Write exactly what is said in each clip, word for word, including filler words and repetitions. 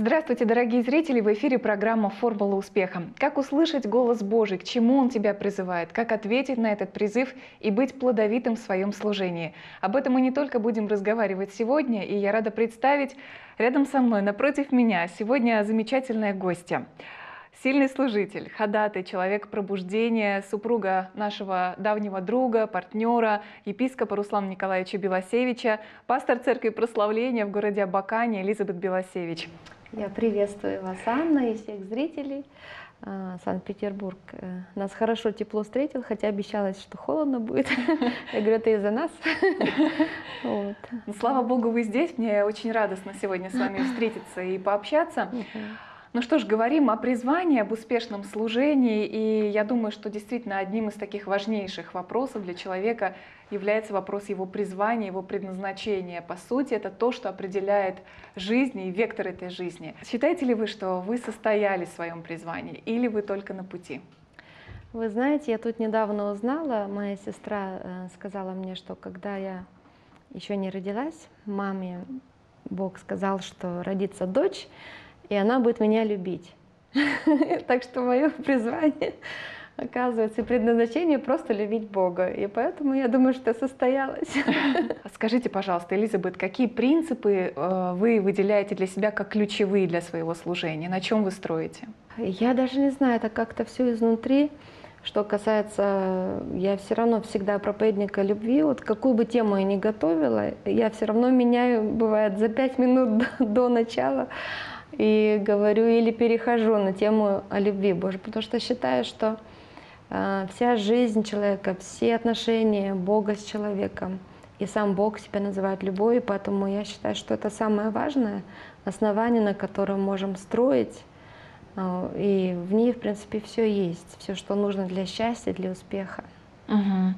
Здравствуйте, дорогие зрители! В эфире программа «Формула успеха». Как услышать голос Божий, к чему Он тебя призывает, как ответить на этот призыв и быть плодовитым в своем служении. Об этом мы не только будем разговаривать сегодня, и я рада представить рядом со мной, напротив меня, сегодня замечательная гостья. Сильный служитель, ходатай, человек пробуждения, супруга нашего давнего друга, партнера, епископа Руслана Николаевича Белосевича, пастор Церкви Прославления в городе Абакане Элизабет Белосевич. Я приветствую вас, Анна, и всех зрителей. Санкт-Петербург нас хорошо, тепло встретил, хотя обещалось, что холодно будет. Я говорю, это из-за нас. Вот. Ну, слава Богу, вы здесь. Мне очень радостно сегодня с вами встретиться и пообщаться. Ну что ж, говорим о призвании, об успешном служении, и я думаю, что действительно одним из таких важнейших вопросов для человека является вопрос его призвания, его предназначения. По сути, это то, что определяет жизнь и вектор этой жизни. Считаете ли вы, что вы состоялись в своем призвании, или вы только на пути? Вы знаете, я тут недавно узнала, моя сестра сказала мне, что когда я еще не родилась, маме Бог сказал, что родится дочь, и она будет меня любить. Так что мое призвание, оказывается, и предназначение просто любить Бога. И поэтому я думаю, что состоялось. Скажите, пожалуйста, Элизабет, какие принципы вы выделяете для себя как ключевые для своего служения? На чем вы строите? Я даже не знаю, это как-то все изнутри. Что касается, я все равно всегда проповедника любви. Вот какую бы тему я ни готовила, я все равно меняю, бывает, за пять минут до, до начала. И говорю или перехожу на тему о любви Божьей, потому что считаю, что э, вся жизнь человека, все отношения Бога с человеком, и сам Бог себя называет любовью, поэтому я считаю, что это самое важное основание, на котором можем строить, э, и в ней, в принципе, все есть, все, что нужно для счастья, для успеха. Угу.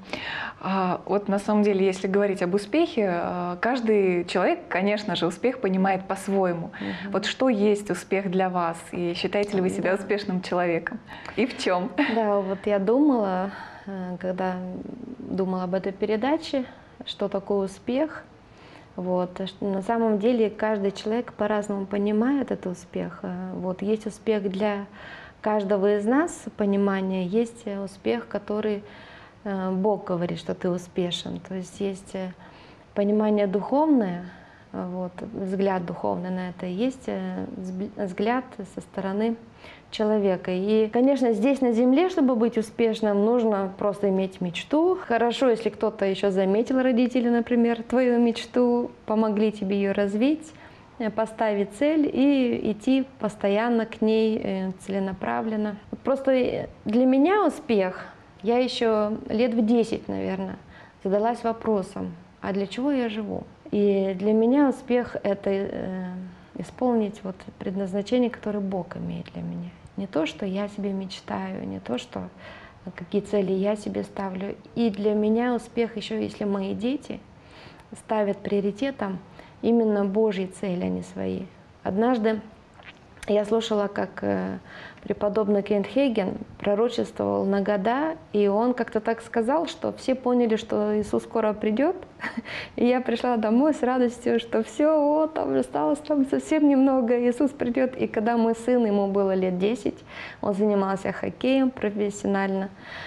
А, вот на самом деле, если говорить об успехе, каждый человек, конечно же, успех понимает по-своему. Угу. Вот что есть успех для вас? И считаете ли вы себя да. успешным человеком? И в чем? Да, вот я думала, когда думала об этой передаче, что такое успех. Вот. На самом деле каждый человек по-разному понимает этот успех. Вот. Есть успех для каждого из нас, понимание, есть успех, который Бог говорит, что ты успешен. То есть есть понимание духовное, вот, взгляд духовный на это, есть взгляд со стороны человека. И, конечно, здесь на земле, чтобы быть успешным, нужно просто иметь мечту. Хорошо, если кто-то еще заметил, родители, например, твою мечту, помогли тебе ее развить, поставить цель и идти постоянно к ней целенаправленно. Просто для меня успех, я еще лет в десять, наверное, задалась вопросом, а для чего я живу? И для меня успех — это э, исполнить вот предназначение, которое Бог имеет для меня. Не то, что я себе мечтаю, не то, что какие цели я себе ставлю. И для меня успех еще, если мои дети ставят приоритетом именно Божьи цели, а не свои. Однажды я слушала, как преподобный Кеннет Хейген пророчествовал на года, и он как-то так сказал, что все поняли, что Иисус скоро придет. И я пришла домой с радостью, что все, вот, там осталось там совсем немного, Иисус придет. И когда мой сын, ему было лет десять, он занимался хоккеем профессионально,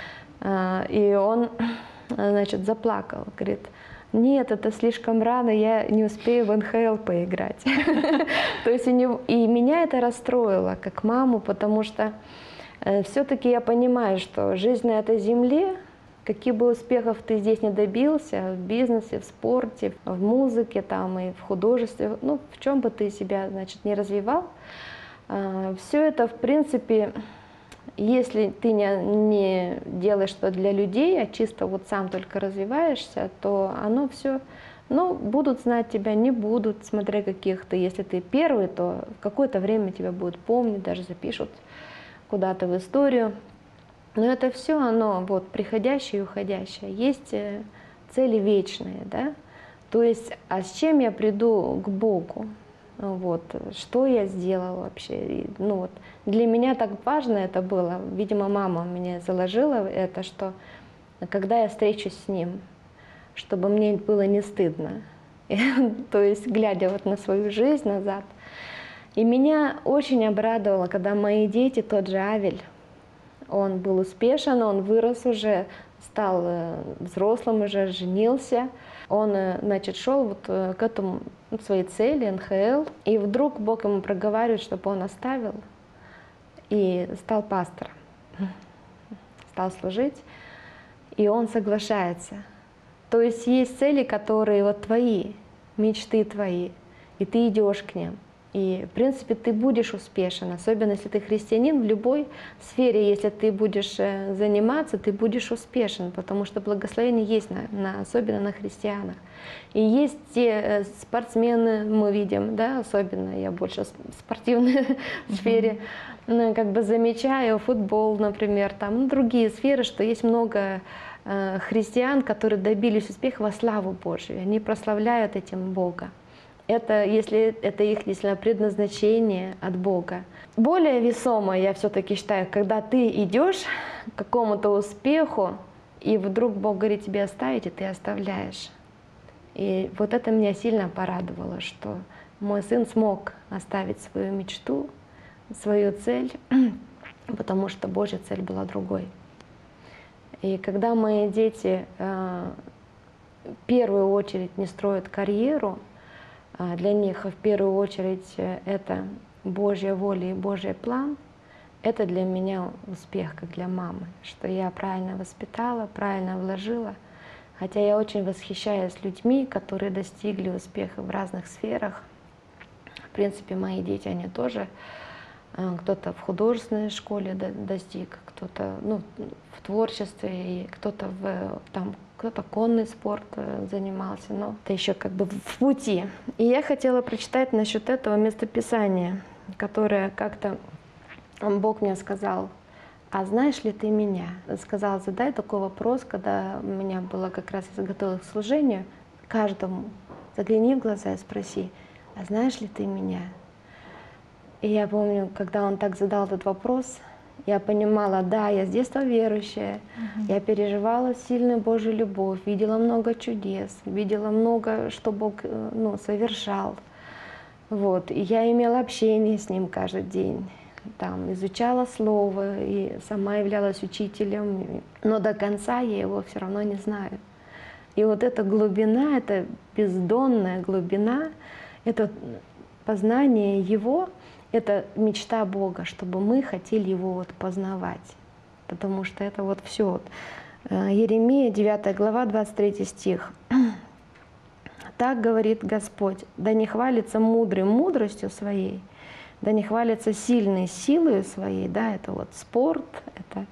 и он, значит, заплакал, говорит: нет, это слишком рано, я не успею в эн ха эл поиграть. То есть у него, и меня это расстроило как маму, потому что э, все-таки я понимаю, что жизнь на этой земле, каких бы успехов ты здесь не добился, в бизнесе, в спорте, в музыке там, и в художестве, ну, в чем бы ты себя, значит, не развивал, э, все это, в принципе, если ты не, не делаешь что для людей, а чисто вот сам только развиваешься, то оно все, ну, будут знать тебя, не будут, смотря каких ты. Если ты первый, то какое-то время тебя будут помнить, даже запишут куда-то в историю. Но это все оно, вот, приходящее и уходящее. Есть цели вечные, да? То есть, а с чем я приду к Богу? Вот, что я сделала вообще. Ну, вот, для меня так важно это было, видимо, мама мне заложила это, что когда я встречусь с Ним, чтобы мне было не стыдно. То есть, глядя вот на свою жизнь назад, И меня очень обрадовало, когда мои дети, тот же Авель, он был успешен, он вырос уже, стал э, взрослым уже, женился. Он, э, значит, шел вот э, к этому, к своей цели, эн ха эл, и вдруг Бог ему проговаривает, чтобы он оставил и стал пастором, стал служить, и он соглашается. То есть есть цели, которые вот твои, мечты твои, и ты идешь к ним. И, в принципе, ты будешь успешен, особенно если ты христианин, в любой сфере, если ты будешь заниматься, ты будешь успешен, потому что благословение есть, на, на, особенно на христианах. И есть те спортсмены, мы видим, да, особенно я больше в спортивной сфере, ну, как бы замечаю, футбол, например, там, ну, другие сферы, что есть много э, христиан, которые добились успеха во славу Божию, они прославляют этим Бога. Это, если это их действительно предназначение от Бога. Более весомо, я все-таки считаю, когда ты идешь к какому-то успеху, и вдруг Бог говорит тебе оставить, и ты оставляешь. И вот это меня сильно порадовало, что мой сын смог оставить свою мечту, свою цель, потому что Божья цель была другой. И когда мои дети э, в первую очередь не строят карьеру, для них в первую очередь это Божья воля и Божий план, это для меня успех, как для мамы, что я правильно воспитала, правильно вложила. Хотя я очень восхищаюсь людьми, которые достигли успеха в разных сферах. В принципе, мои дети, они тоже, кто-то в художественной школе достиг, кто-то ну, в творчестве, и кто-то в там, кто-то конный спорт занимался, но это еще как бы в пути. И я хотела прочитать насчет этого местописания, которое как-то Бог мне сказал: а знаешь ли ты меня? Сказал, задай такой вопрос, когда у меня было как раз, я готовилась к служению, каждому загляни в глаза и спроси: а знаешь ли ты меня? И я помню, когда он так задал этот вопрос, я понимала, да, я с детства верующая, угу. Я переживала сильную Божью любовь, видела много чудес, видела много, что Бог ну, совершал. Вот. И я имела общение с Ним каждый день, там, изучала Слово и сама являлась учителем, но до конца я Его все равно не знаю. И вот эта глубина, эта бездонная глубина, это познание Его, это мечта Бога, чтобы мы хотели Его вот познавать. Потому что это вот все. Иеремия, девятая глава, двадцать третий стих. «Так говорит Господь, да не хвалится мудрый мудростью своей, да не хвалится сильной силой своей», да, это вот спорт, это,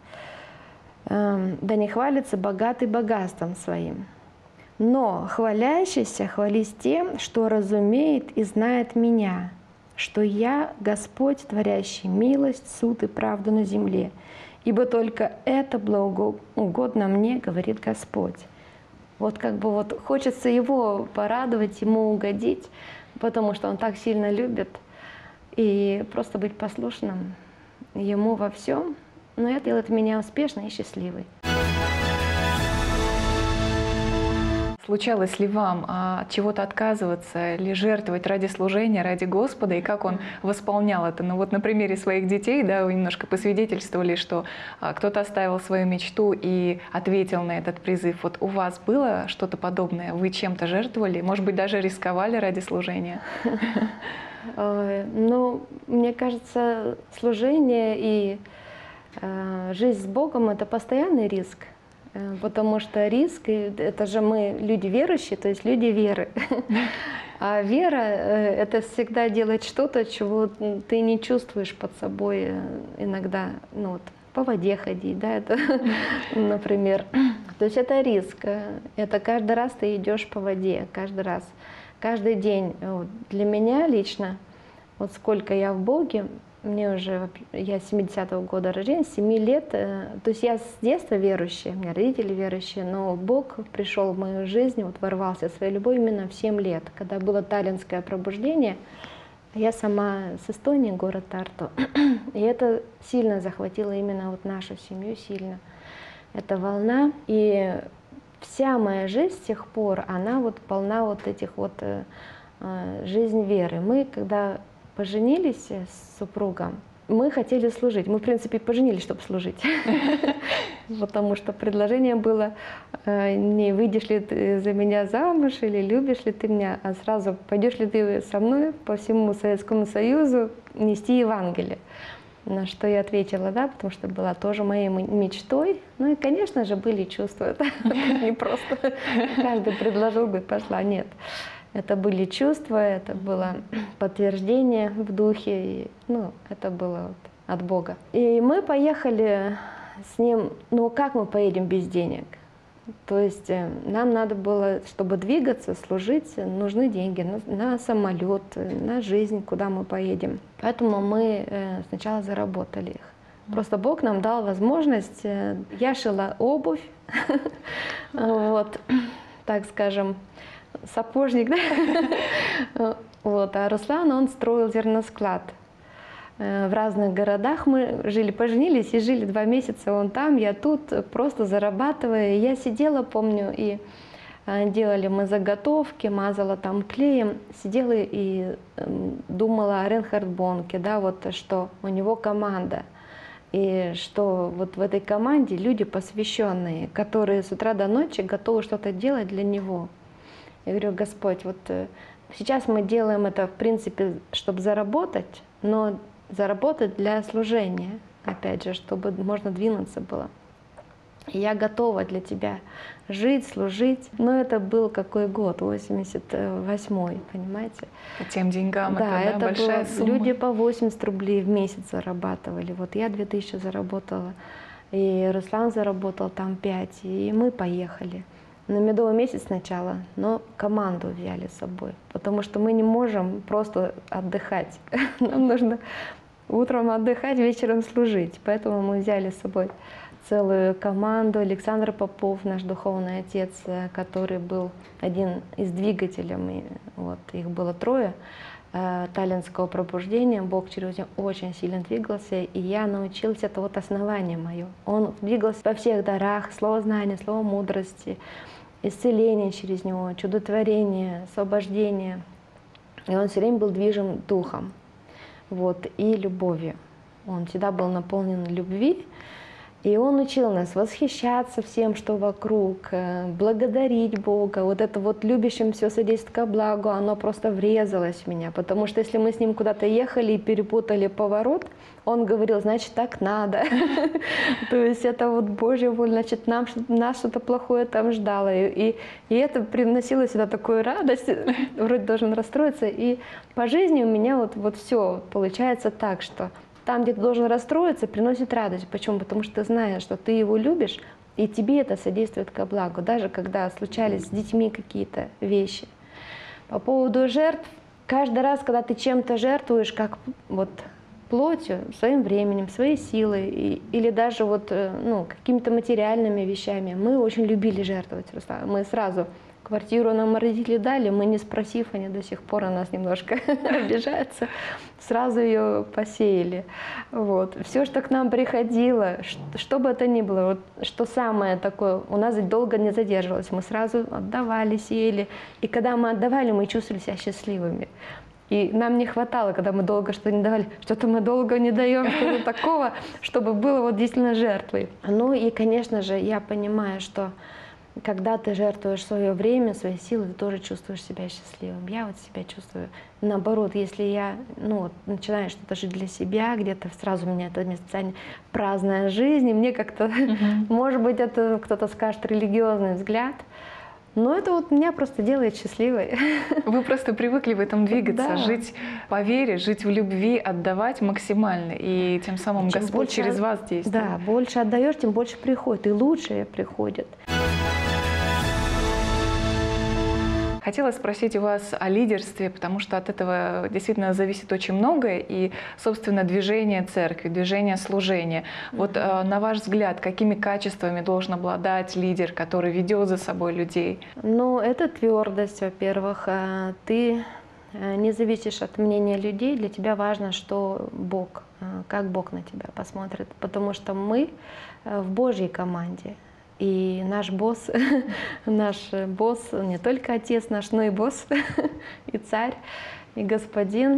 э, да не хвалится богатый богатством своим. Но хвалящийся хвались тем, что разумеет и знает меня, что я Господь, творящий милость, суд и правду на земле, ибо только это благоугодно мне, говорит Господь. Вот как бы вот хочется Его порадовать, Ему угодить, потому что Он так сильно любит, и просто быть послушным Ему во всем, но это делает меня успешной и счастливой. Случалось ли вам а, от чего-то отказываться или жертвовать ради служения, ради Господа, и как Он восполнял это? Ну вот на примере своих детей, да, вы немножко посвидетельствовали, что а, кто-то оставил свою мечту и ответил на этот призыв. Вот у вас было что-то подобное? Вы чем-то жертвовали? Может быть, даже рисковали ради служения? Ну, мне кажется, служение и жизнь с Богом — это постоянный риск. Потому что риск, это же мы люди верующие, то есть люди веры. А вера — это всегда делать что-то, чего ты не чувствуешь под собой иногда, ну вот, по воде ходить, да, это, например. То есть это риск. Это каждый раз ты идешь по воде, каждый раз, каждый день. Вот. Для меня лично, вот сколько я в Боге, мне уже, я семидесятого года рождения, семи лет, то есть я с детства верующая, у меня родители верующие, но Бог пришел в мою жизнь, вот ворвался своей любовью именно в семь лет, когда было таллинское пробуждение. Я сама с Эстонии, город Тарту, и это сильно захватило именно вот нашу семью, сильно. Эта волна, и вся моя жизнь с тех пор, она вот полна вот этих вот, э, жизнь веры. Мы, когда поженились с супругом, мы хотели служить. Мы, в принципе, поженились, чтобы служить. Потому что предложение было не выйдешь ли ты за меня замуж или любишь ли ты меня, а сразу пойдешь ли ты со мной по всему Советскому Союзу нести Евангелие. На что я ответила да, потому что была тоже моей мечтой. Ну и, конечно же, были чувства. Это не просто каждый предложил бы, пошла. Нет. Это были чувства, это было подтверждение в духе, и, ну, это было вот от Бога. И мы поехали с ним, ну как мы поедем без денег? То есть нам надо было, чтобы двигаться, служить, нужны деньги на, на самолет, на жизнь, куда мы поедем. Поэтому мы сначала заработали их. Просто Бог нам дал возможность, я шила обувь, вот, так скажем, сапожник, да? Вот, а Руслан, он строил зерносклад. В разных городах мы жили, поженились и жили два месяца, он там, я тут, просто зарабатывая. Я сидела, помню, и делали мы заготовки, мазала там клеем, сидела и думала о Рейнхард Бонке, да, вот что у него команда. И что вот в этой команде люди посвященные, которые с утра до ночи готовы что-то делать для него. Я говорю, Господь, вот сейчас мы делаем это, в принципе, чтобы заработать, но заработать для служения, опять же, чтобы можно двинуться было. И я готова для Тебя жить, служить. Но это был какой год? восемьдесят восьмой, понимаете? По тем деньгам да, это, да, это большая было, сумма. Люди по восемьдесят рублей в месяц зарабатывали. Вот я две тысячи заработала, и Руслан заработал там пять, и мы поехали. На медовый месяц сначала, но команду взяли с собой, потому что мы не можем просто отдыхать. Нам нужно утром отдыхать, вечером служить. Поэтому мы взяли с собой целую команду. Александр Попов, наш духовный отец, который был один из двигателей, вот, их было трое, таллинского пробуждения. Бог через него очень сильно двигался, и я научилась, это вот основание мое. Он двигался во всех дарах, слово знания, слово мудрости, исцеление через него, чудотворение, освобождение. И он все время был движим духом, вот, и любовью. Он всегда был наполнен любви. И он учил нас восхищаться всем, что вокруг, благодарить Бога. Вот это вот любящим все содействует ко благу, оно просто врезалось в меня. Потому что если мы с ним куда-то ехали и перепутали поворот, он говорил, значит, так надо. То есть это вот Божья воля, значит, нам нас что-то плохое там ждало. И это приносило сюда такую радость, вроде должен расстроиться. И по жизни у меня вот вот все получается так, что там, где ты должен расстроиться, приносит радость. Почему? Потому что ты знаешь, что ты его любишь, и тебе это содействует ко благу, даже когда случались с детьми какие-то вещи. По поводу жертв, каждый раз, когда ты чем-то жертвуешь, как вот плотью, своим временем, своей силой, и, или даже вот, ну, какими-то материальными вещами, мы очень любили жертвовать, Руслан. Мы сразу квартиру нам родители дали, мы не спросив, они до сих пор на нас немножко обижаются, сразу ее посеяли. Вот. Все, что к нам приходило, что бы это ни было, вот, что самое такое, у нас долго не задерживалось, мы сразу отдавали, сеяли. И когда мы отдавали, мы чувствовали себя счастливыми. И нам не хватало, когда мы долго что-то не давали, что-то мы долго не даем, что-то такого, чтобы было вот действительно жертвой. Ну и, конечно же, я понимаю, что когда ты жертвуешь свое время, свои силы, ты тоже чувствуешь себя счастливым. Я вот себя чувствую наоборот, если я ну, вот, начинаю что-то жить для себя, где-то сразу у меня это место праздная жизнь, и мне как-то, uh-huh. может быть, это кто-то скажет религиозный взгляд, но это вот меня просто делает счастливой. Вы просто привыкли в этом двигаться, да. жить по вере, жить в любви, отдавать максимально, и тем самым чем Господь больше, через вас действует. Да, больше отдаешь, тем больше приходит, и лучшее приходит. Хотела спросить у вас о лидерстве, потому что от этого действительно зависит очень многое, и, собственно, движение церкви, движение служения. Mm-hmm. Вот на ваш взгляд, какими качествами должен обладать лидер, который ведет за собой людей? Ну, это твердость, во-первых. Ты не зависишь от мнения людей, для тебя важно, что Бог, как Бог на тебя посмотрит, потому что мы в Божьей команде. И наш босс, наш босс, не только отец наш, но и босс, и царь, и господин,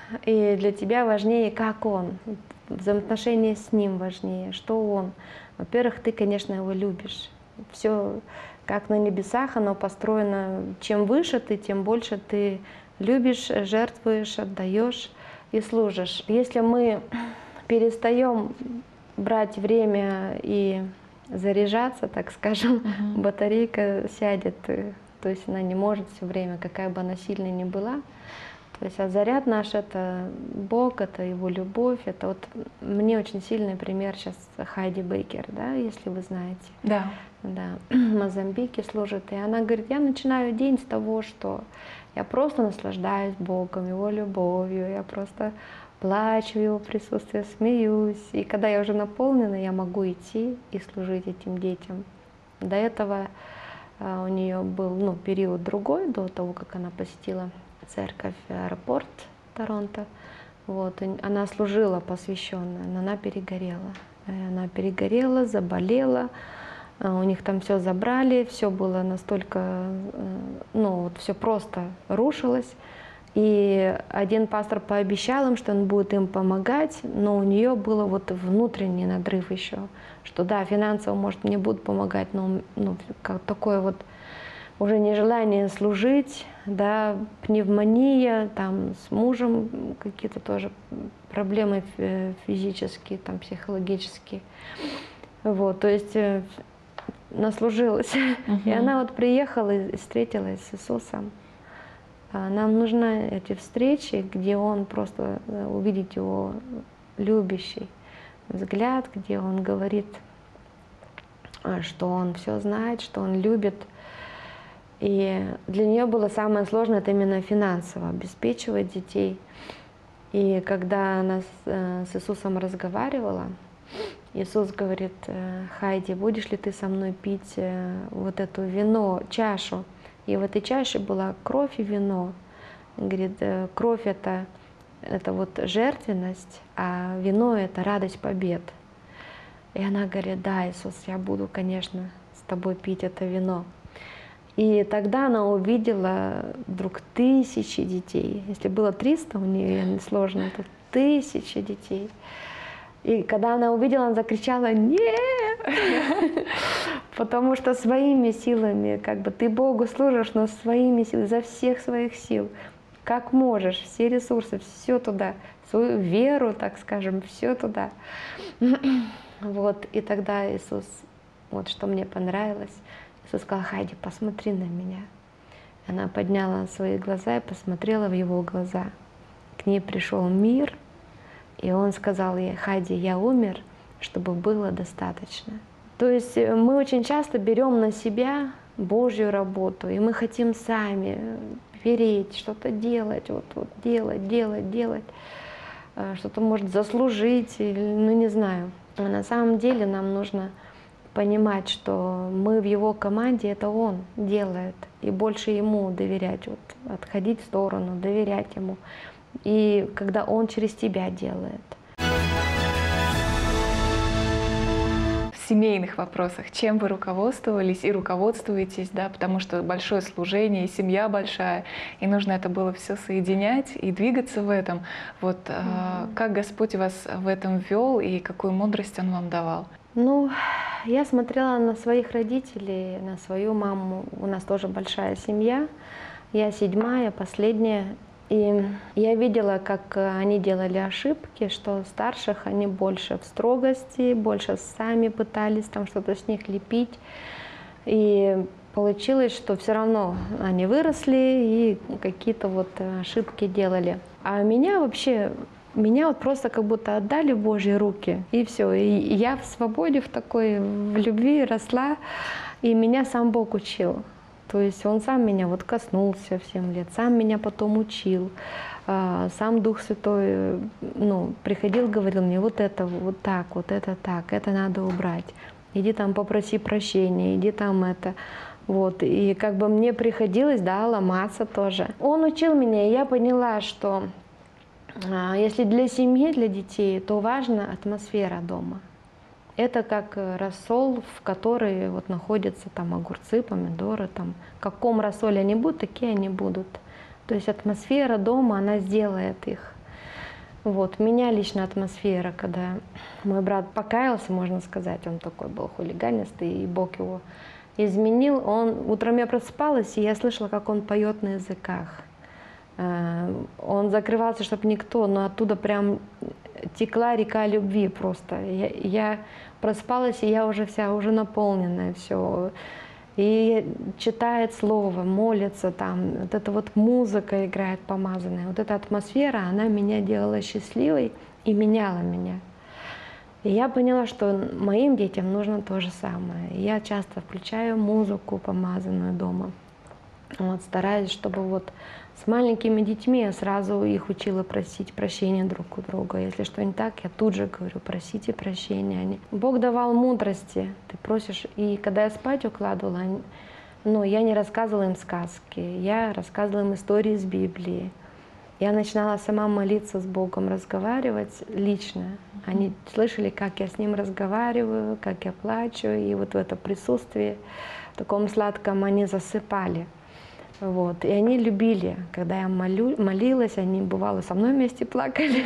и для тебя важнее, как он, взаимоотношения с ним важнее, что он. Во-первых, ты, конечно, его любишь. Все как на небесах, оно построено. Чем выше ты, тем больше ты любишь, жертвуешь, отдаешь и служишь. Если мы перестаем брать время и заряжаться, так скажем, Мгм. батарейка сядет, э, то есть она не может все время, какая бы она сильной ни была. То есть, а заряд наш — это Бог, это Его любовь. Это вот мне очень сильный пример сейчас Хайди Бейкер, да, если вы знаете. Да. Да, в Мозамбике служит. И она говорит, я начинаю день с того, что я просто наслаждаюсь Богом, Его любовью, я просто плачу в Его присутствии, смеюсь. И когда я уже наполнена, я могу идти и служить этим детям. До этого а, у нее был ну, период другой, до того, как она посетила церковь аэропорт Торонто. Вот, и она служила посвященная, но она перегорела. И она перегорела, заболела. А, У них там все забрали, все было настолько, э, ну вот все просто рушилось. И один пастор пообещал им, что он будет им помогать, но у нее было вот внутренний надрыв еще, что да, финансово, может, мне будут помогать, но ну, как такое вот уже нежелание служить, да, пневмония, там с мужем какие-то тоже проблемы фи- физические, там психологические. Вот, то есть э, наслужилась. И Мгм. она вот приехала и встретилась с Иисусом. А Нам нужны эти встречи, где он просто э, увидит его любящий взгляд, где он говорит, а, что он все знает, что он любит. И для нее было самое сложное это именно финансово обеспечивать детей. И когда она с, э, с Иисусом разговаривала, Иисус говорит, э, Хайди, будешь ли ты со мной пить э, вот эту вино, чашу? И в этой чаше была кровь и вино. Он говорит, э, кровь это, это вот жертвенность, а вино это радость побед. И она говорит, да, Иисус, я буду, конечно, с тобой пить это вино. И тогда она увидела вдруг тысячи детей. Если было триста у нее сложно, то тысячи детей. И когда она увидела, она закричала «Нет!», потому что своими силами, как бы ты Богу служишь, но своими силами, изо всех своих сил, как можешь, все ресурсы, все туда, свою веру, так скажем, все туда. Вот, и тогда Иисус, вот что мне понравилось, Иисус сказал, Хайди, посмотри на меня. Она подняла свои глаза и посмотрела в его глаза. К ней пришел мир, и он сказал ей, Хайди, я умер, чтобы было достаточно. То есть мы очень часто берем на себя Божью работу, и мы хотим сами переть, что-то делать, вот, вот делать, делать, делать, что-то может заслужить, или, ну не знаю. Но на самом деле нам нужно понимать, что мы в его команде, это он делает, и больше ему доверять, вот, отходить в сторону, доверять ему. И когда он через тебя делает. В семейных вопросах чем вы руководствовались и руководствуетесь, да, потому что большое служение, и семья большая, и нужно это было все соединять и двигаться в этом. Вот mm-hmm. как Господь вас в этом вел и какую мудрость Он вам давал? Ну, я смотрела на своих родителей, на свою маму. У нас тоже большая семья. Я седьмая, последняя. И я видела, как они делали ошибки, что старших они больше в строгости, больше сами пытались там что-то с них лепить. И получилось, что все равно они выросли и какие-то вот ошибки делали. А меня вообще, меня вот просто как будто отдали в Божьи руки, и все. И я в свободе, в такой, в любви росла, и меня сам Бог учил. То есть Он сам меня вот коснулся в семь лет, сам меня потом учил, сам Дух Святой ну, приходил, говорил мне, вот это вот так, вот это так, это надо убрать. Иди там попроси прощения, иди там это. Вот. И как бы мне приходилось, да, ломаться тоже. Он учил меня, и я поняла, что если для семьи, для детей, то важна атмосфера дома. Это как рассол, в который вот находятся там огурцы, помидоры, там, в каком рассоле они будут, такие они будут. То есть атмосфера дома, она сделает их. Вот. Меня лично атмосфера, когда мой брат покаялся, можно сказать, он такой был хулиганистый, и Бог его изменил. Он, утром я просыпалась, и я слышала, как он поет на языках. Он закрывался, чтобы никто, но оттуда прям текла река любви просто. Я, я просыпалась, и я уже вся уже наполненная, все. И читает слово, молится там. Вот эта вот музыка играет помазанная. Вот эта атмосфера, она меня делала счастливой и меняла меня. И я поняла, что моим детям нужно то же самое. Я часто включаю музыку помазанную дома. Вот, стараюсь, чтобы вот с маленькими детьми я сразу их учила просить прощения друг у друга. Если что не так, я тут же говорю: просите прощения. Они... Бог давал мудрости, ты просишь. И когда я спать укладывала, они... ну, я не рассказывала им сказки, я рассказывала им истории из Библии. Я начинала сама молиться с Богом, разговаривать лично. Они слышали, как я с Ним разговариваю, как я плачу. И вот в это присутствие, в таком сладком, они засыпали. Вот. И они любили, когда я молю, молилась, они, бывало, со мной вместе плакали.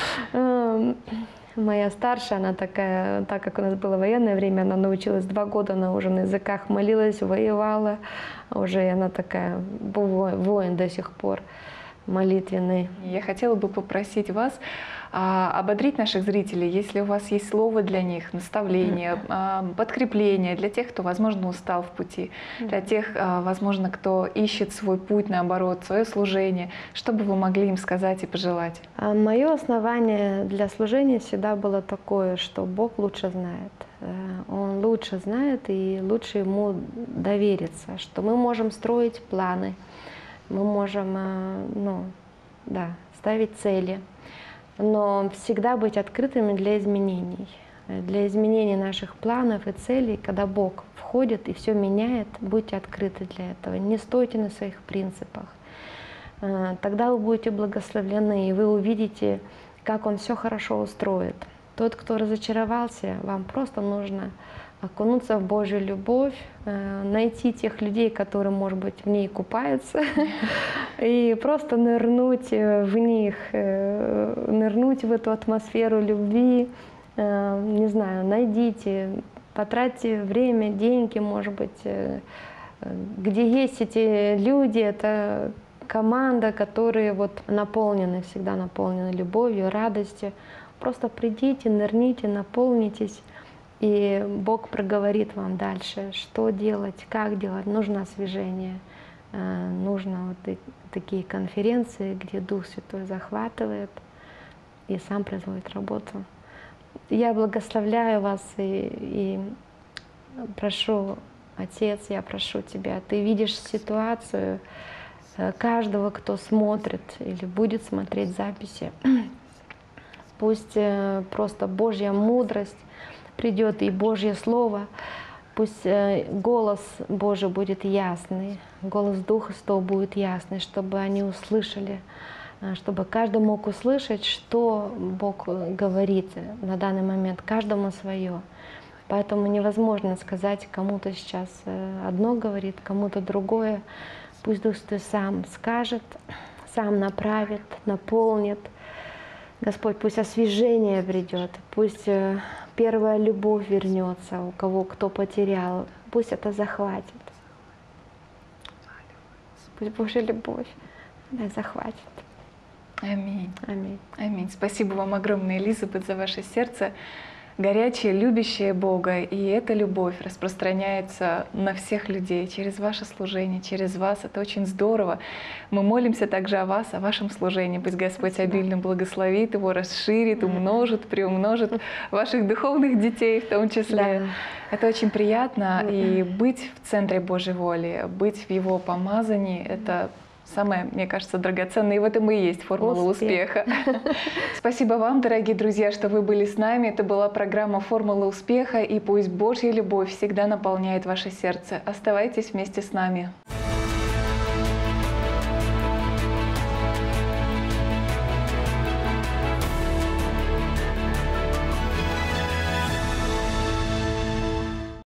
Моя старшая, она такая, так как у нас было военное время, она научилась два года, она уже на языках молилась, воевала. Уже она такая, воин до сих пор, молитвенный. Я хотела бы попросить вас а, ободрить наших зрителей, если у вас есть слово для них, наставление, а, подкрепление для тех, кто, возможно, устал в пути, для тех, а, возможно, кто ищет свой путь, наоборот, свое служение, что бы вы могли им сказать и пожелать? А мое основание для служения всегда было такое, что Бог лучше знает. Он лучше знает, и лучше Ему довериться, что мы можем строить планы, мы можем, ну, да, ставить цели, но всегда быть открытыми для изменений. Для изменения наших планов и целей, когда Бог входит и все меняет, будьте открыты для этого. Не стойте на своих принципах. Тогда вы будете благословлены, и вы увидите, как Он все хорошо устроит. Тот, кто разочаровался, вам просто нужно окунуться в Божью любовь, найти тех людей, которые, может быть, в ней купаются, и просто нырнуть в них, нырнуть в эту атмосферу любви. Не знаю, найдите, потратьте время, деньги, может быть, где есть эти люди, это команда, которые вот наполнены, всегда наполнены любовью, радостью. Просто придите, нырните, наполнитесь. И Бог проговорит вам дальше, что делать, как делать. Нужно освежение, нужно вот такие конференции, где Дух Святой захватывает и сам производит работу. Я благословляю вас и, и прошу, Отец, я прошу Тебя, Ты видишь ситуацию каждого, кто смотрит или будет смотреть записи. Пусть просто Божья мудрость придет и Божье Слово, пусть голос Божий будет ясный, голос Духа Святого будет ясный, чтобы они услышали, чтобы каждый мог услышать, что Бог говорит на данный момент, каждому свое. Поэтому невозможно сказать, кому-то сейчас одно говорит, кому-то другое. Пусть Дух Святой сам скажет, сам направит, наполнит. Господь, пусть освежение придет, пусть первая любовь вернется у кого, кто потерял. Пусть это захватит. Пусть Божья любовь да, захватит. Аминь. Аминь. Аминь. Спасибо вам огромное, Элизабет, за ваше сердце. Горячее, любящее Бога, и эта любовь распространяется на всех людей через ваше служение, через вас. Это очень здорово. Мы молимся также о вас, о вашем служении. Пусть Господь Спасибо. Обильно благословит его, расширит, умножит, приумножит ваших духовных детей в том числе. Да. Это очень приятно. И быть в центре Божьей воли, быть в Его помазании — это самое, мне кажется, драгоценное, и в этом и есть формула Успех. успеха. Спасибо вам, дорогие друзья, что вы были с нами. Это была программа «Формула успеха», и пусть Божья любовь всегда наполняет ваше сердце. Оставайтесь вместе с нами.